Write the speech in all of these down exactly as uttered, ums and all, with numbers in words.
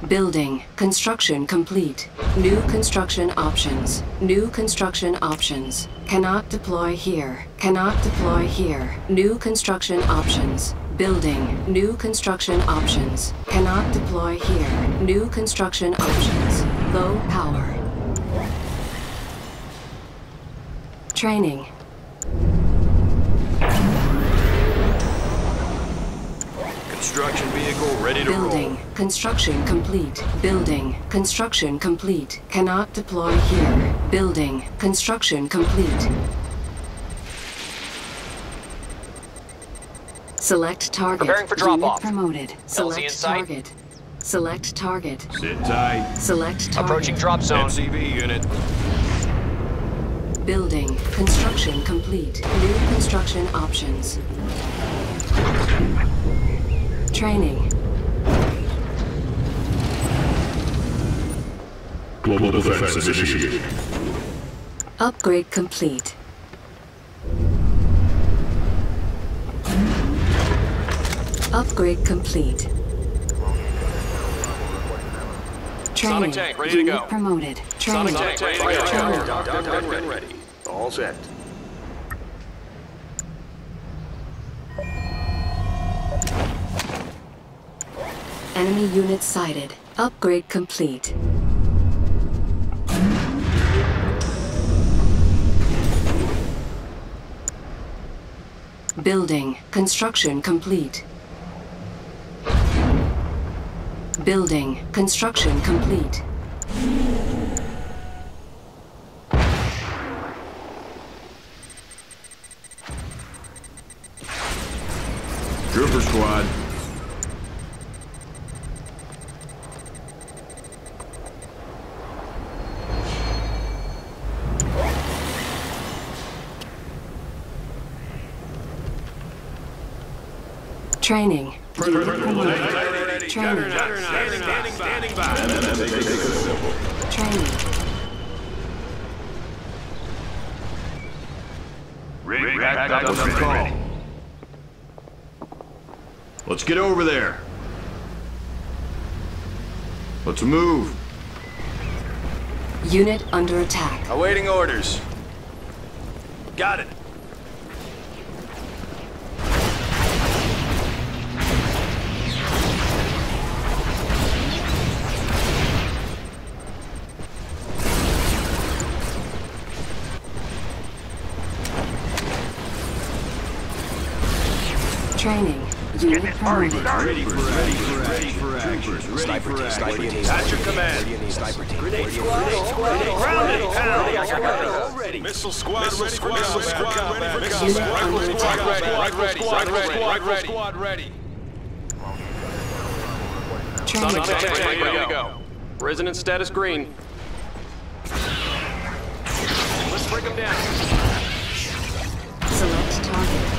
Building. Construction complete. New construction options. New construction options. Cannot deploy here. Cannot deploy here. New construction options. Building. New construction options. Cannot deploy here. New construction options. Low power. Training. Construction vehicle ready to roll. Building. Construction complete. Building. Construction complete. Cannot deploy here. Building. Construction complete. Select target. Preparing for drop-off. Unit promoted. Select in sight. target. Select target. Sit tight. Select target. Approaching drop zone. M C V unit. Building. Construction complete. New construction options. Training. Global defense initiated. Upgrade complete. Upgrade complete. Training. Sonic tank ready to Unit go. promoted. Training. Sonic tank ready to Training. go. Done, done, ready. ready. All set. Enemy unit sighted. Upgrade complete. Building. Construction complete. Building. Construction complete. Trooper squad. Training. Unit promoted. Training. Standing, standing by. Training. Rig back up on call. Let's get over there. Let's move. Unit under attack. Awaiting orders. Got it. Training. Unit promoted. Ready for action. Ready for action. Ready for action. At your command. Grenade squad. Grenade squad. Grounded. Pound. Missile squad ready for combat. Missile squad ready for combat. Rifle squad ready. Rifle squad ready. Rifle squad ready. Training. Sonic tank ready to go. Resonance status green. Let's break them down. Select target.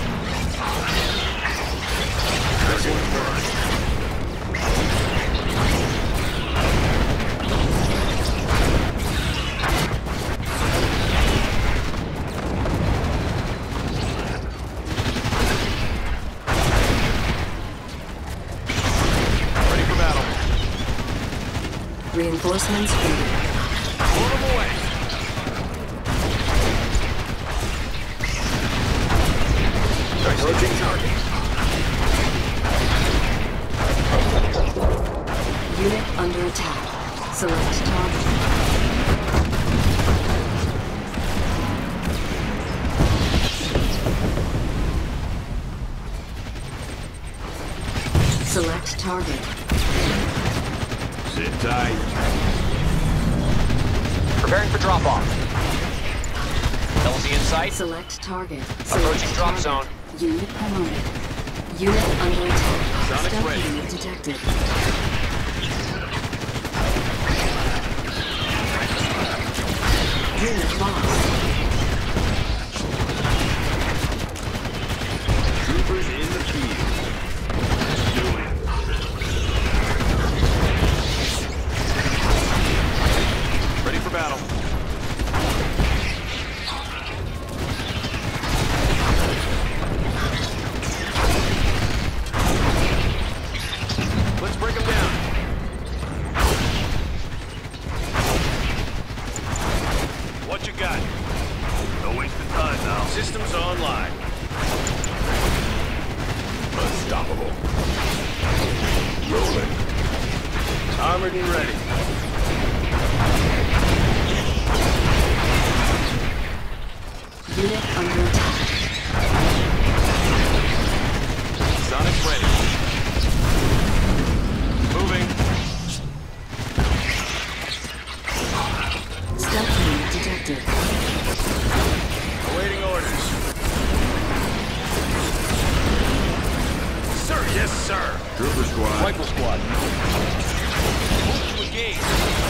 Ready for battle. Reinforcements ready. Pull them away. Approaching target. Unit under attack. Select target. Select target. Sit tight. Preparing for drop-off. L Z in sight. Select target. Select Approaching drop target. zone. Unit promoted. Unit under attack. Sonic Stealth ready. unit detected. Unit lost. Troopers in the field. Let's do it. Ready for battle. Let's break them down. Unstoppable. Rolling. Armored and ready. Unit under attack. Sonic ready. Moving. Stealth unit detected. Awaiting orders. Sir, yes, sir. Trooper squad. Rifle squad. Move to engage.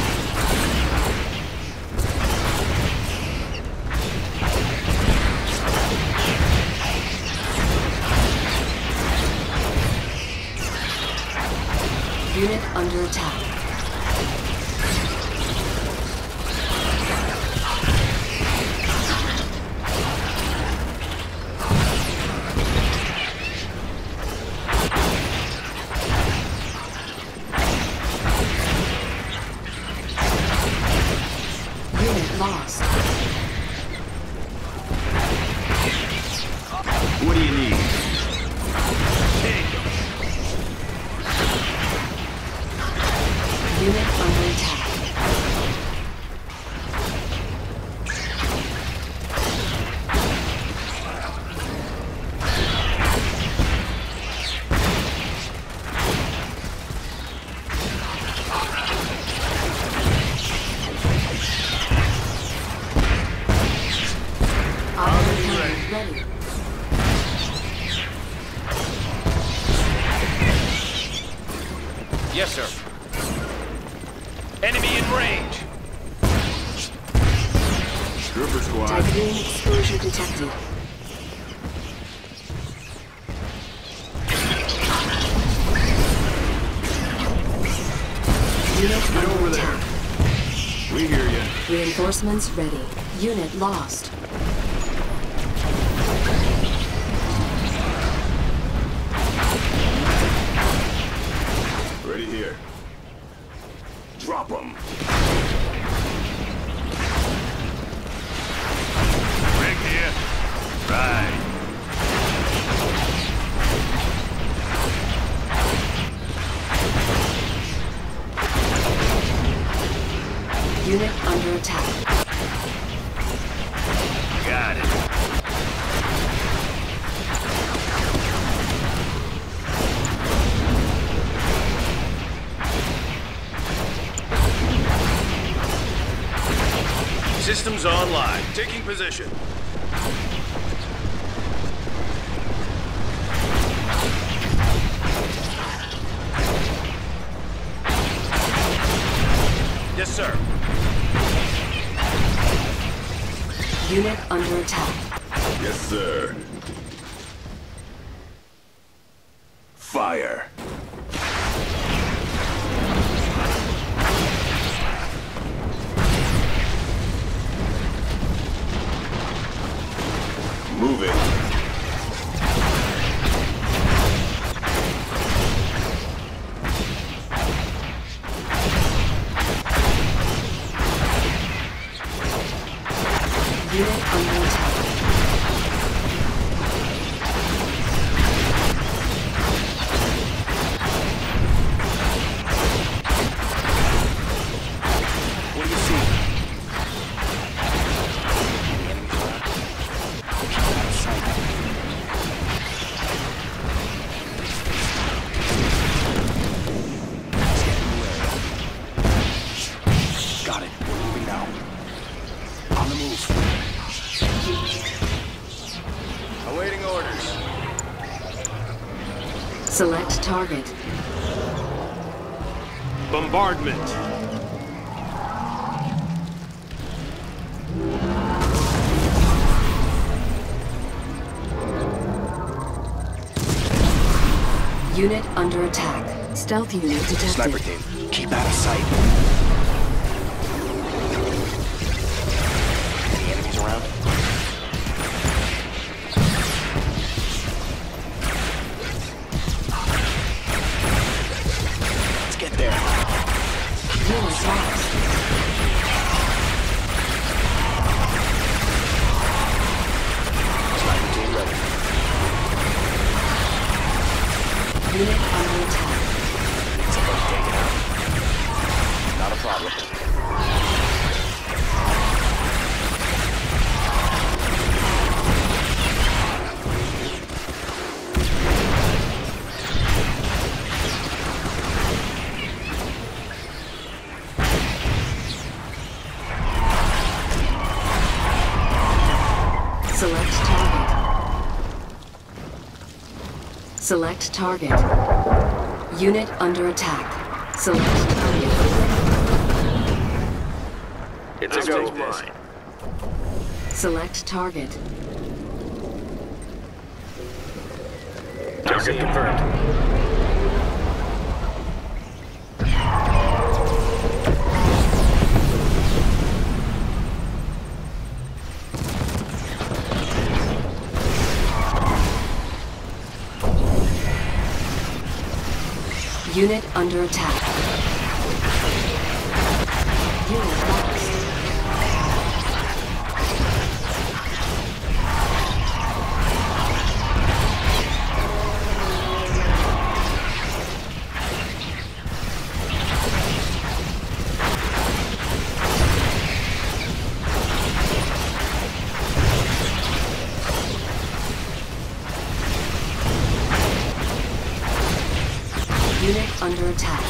Unit under attack. Unit lost. What do you need? Unit under attack. Armored ready. ready. Yes, sir. Enemy in range. Trooper squad. Targeting exposure detected. Unit Get under over there. attack. We hear you. Reinforcements ready. Unit lost. Ready here. Drop them. Rick here. Right. Unit under attack. Got it. Systems online. Taking position. Yes, sir. Unit under attack. Yes, sir. Fire. Move it. Unit under attack. What do you see? Got it. We're moving now. On the move. Awaiting orders. Select target. Bombardment. Unit under attack. Stealth unit detected. Sniper team, keep out of sight. Any enemies around? Let's get there. Unit lost. Sniper team ready. Unit under attack. Somebody take it out. Not a problem. Select target. Select target. Unit under attack. Select target. It's a go. Mine. Select target. Target confirmed. Unit under attack. Unit lost. Unit under attack.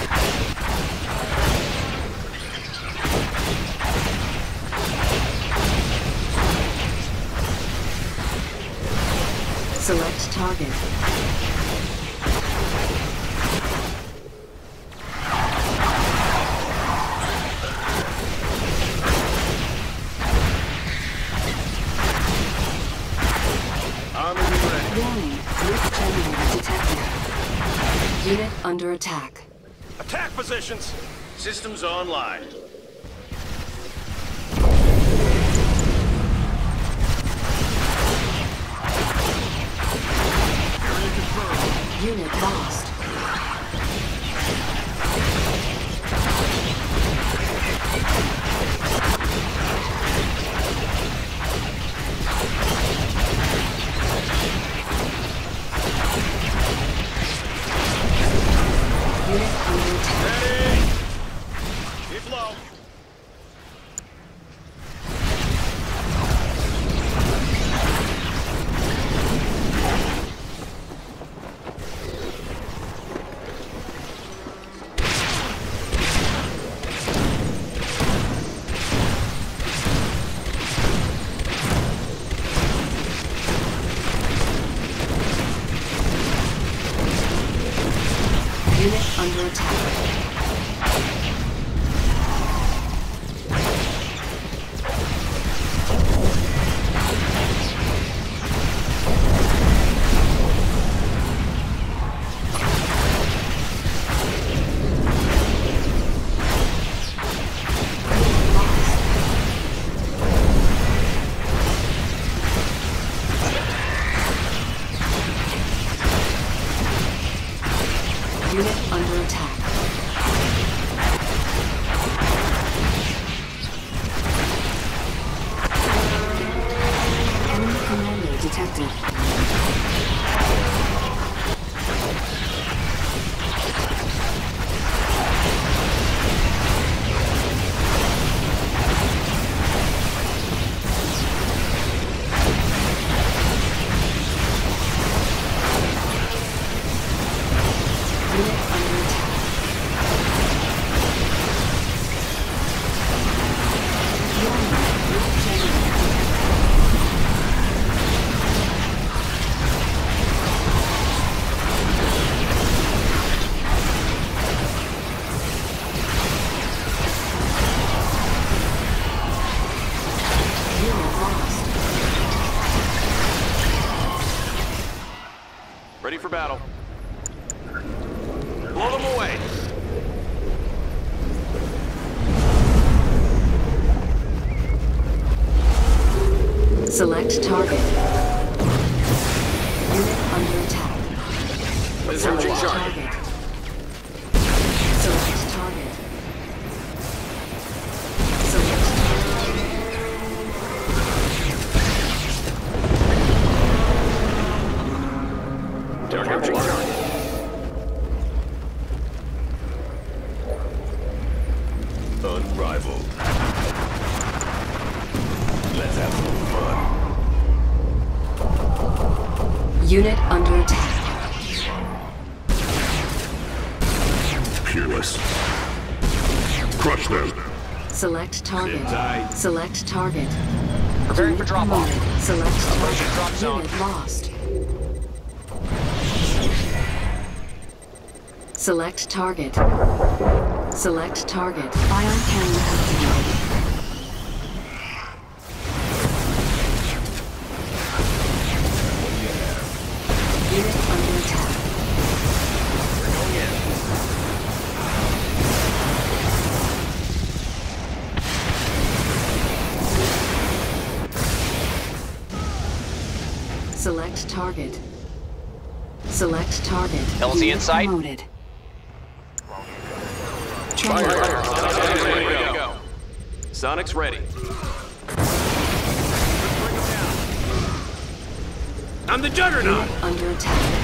Select target. Armor ready. Warning, drift generator detected. Unit under attack. Attack positions. Systems online. Area confirmed. Unit lost. Unit under attack. Ready. Keep low. Unit under attack. Unit under attack. Enemy commando detected. Unit under attack. Warning, drift generator. Unit lost. Ready for battle. Blow them away. Select target. Unit under attack. Researching Select target. target. Select target. Select target. Target. Target. Unit under attack. Peerless. Crush them. Select target. Sit tight. Select target. Preparing for drop-off. Promoted. Select Approaching target. drop zone. Unit lost. Select target. Select target. Ion cannon activated. Unit under attack. Select target. Select target. L Z in Unit sight. Promoted. Fire. Training. Sonic's ready to go. Sonic's ready. I'm the Juggernaut! Unit under attack.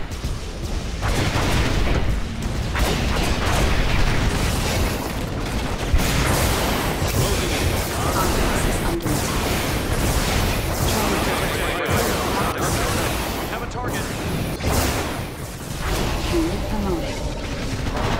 Our base is under attack. Have a target. Unit promoted.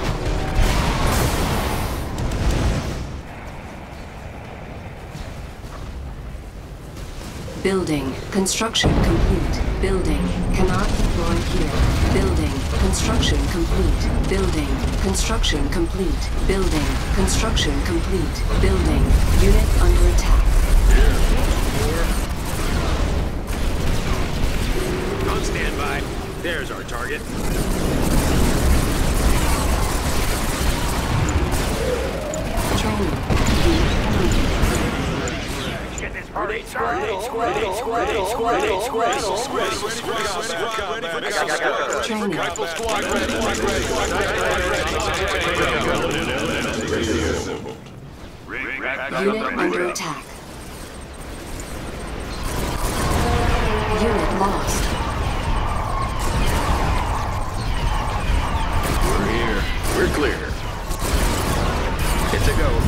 Building. Construction complete. Building. Cannot deploy here. Building. Construction complete. Building. Construction complete. Building. Construction complete. Building. Unit under attack. On standby. There's our target. Training. Unit promoted. Grenade squad, grenade squad, grenade squad, grenade squad, grenade squad, grenade squad, ready for combat. Training. Rifle squad, ready, ready, Unit under attack. Unit lost. We're here. We're clear. It's a go.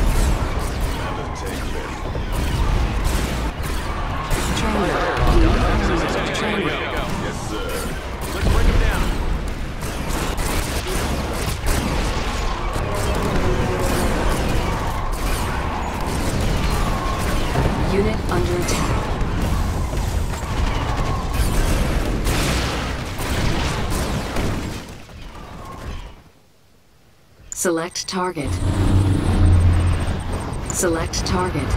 Training. Unit promoted. Training. Yes, sir. Let's bring him down. Unit under attack. Select target. Select target.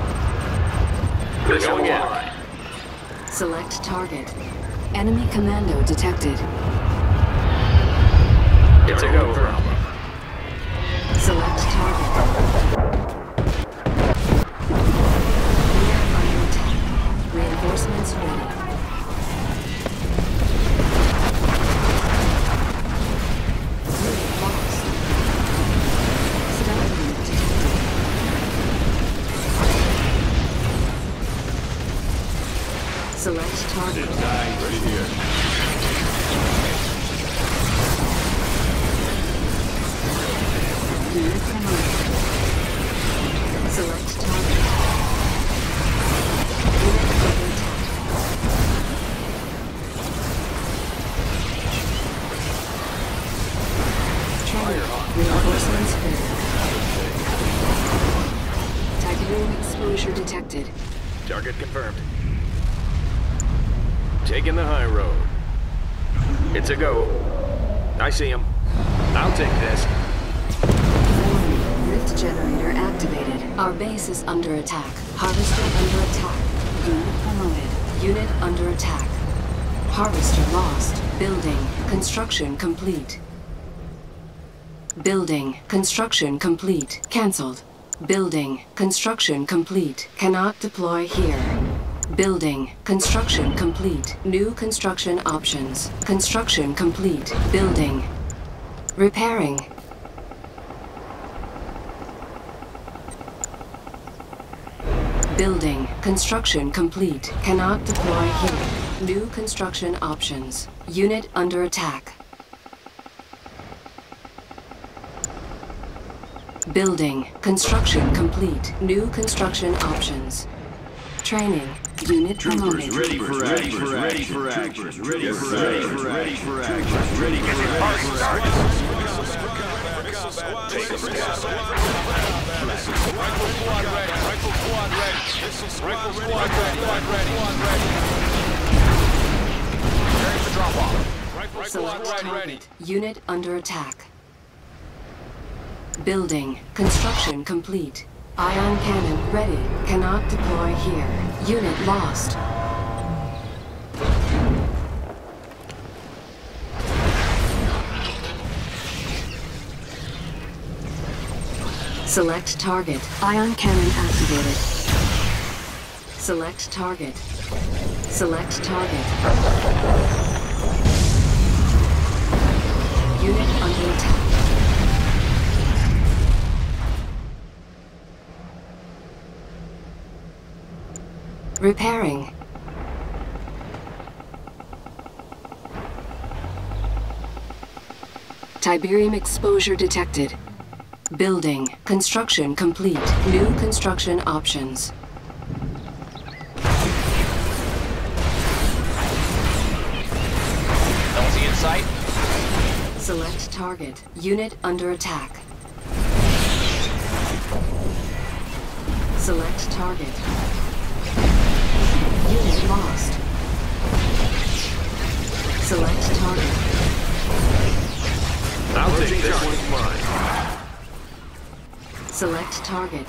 We're going in. Select target. Enemy commando detected. It's a go. Select target. We are under attack. Reinforcements ready. Unit lost. Stealth unit detected. Select target. Ready here. Unit promoted. Select target. Unit under attack. Training. Reinforcements ready. Typhoon exposure detected. Target confirmed. Taking the high road. It's a go. I see him. I'll take this. Warning. Rift generator activated. Our base is under attack. Harvester under attack. Unit promoted. Unit under attack. Harvester lost. Building. Construction complete. Building. Construction complete. Cancelled. Building. Construction complete. Cannot deploy here. Building. Construction complete. New construction options. Construction complete. Building. Repairing. Building. Construction complete. Cannot deploy here. New construction options. Unit under attack. Building. Construction complete. New construction options. Training. Unit Troopers promoted. ready for action. Ready for action. Ready for action. Ready for action. Ready for action. Take a Rifle squad ready. Rifle squad ready. Rifle squad ready. ready. Preparing for drop-off. Rifle Select squad ready. target. Unit under attack. Building. Construction complete. Ion cannon ready. Cannot deploy here. Unit lost. Select target. Ion cannon activated. Select target. Select target. Unit under attack. Repairing. Tiberium exposure detected. Building. Construction complete. New construction options. Penalty in sight. Select target. Unit under attack. Select target. Unit lost. Select target. I'll take this one's mine. Select target.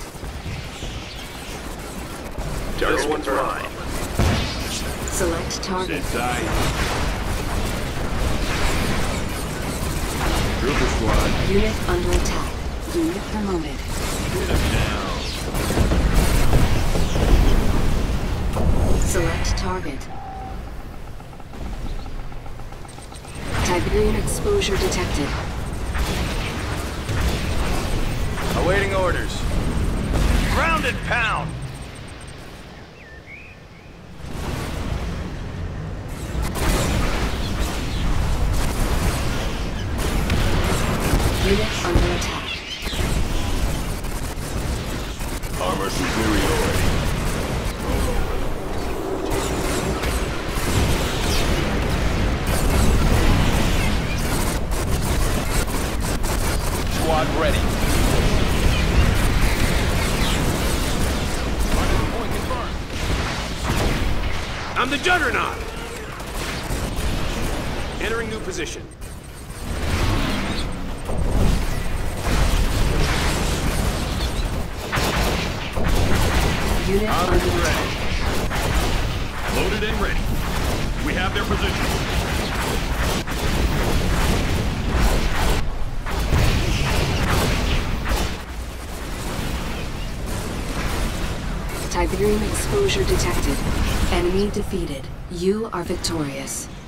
This one's mine. Select target. Sit tight. Trooper squad. Unit under attack. Unit promoted. Get him down. Select target. Tiberium exposure detected. Awaiting orders. Ground and pound. Unit under attack. Armor superiority. Squad ready. Point confirmed. I'm the Juggernaut! Entering new position. Unit under attack. Loaded and ready. We have their position. Tiberium exposure detected. Enemy defeated. You are victorious.